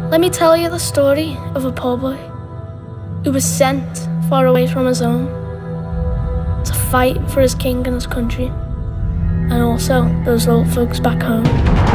Let me tell you the story of a poor boy who was sent far away from his home to fight for his king and his country, and also those old folks back home.